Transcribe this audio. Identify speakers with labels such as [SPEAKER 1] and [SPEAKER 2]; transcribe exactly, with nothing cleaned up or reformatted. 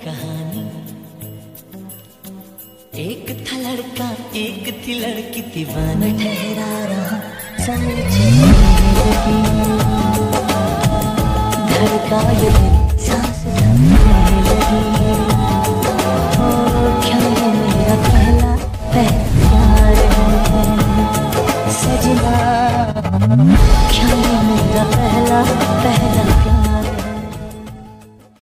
[SPEAKER 1] कहानी। एक था लड़का एक थी लड़की, दीवाना ठहरा रहा समझे धड़का ये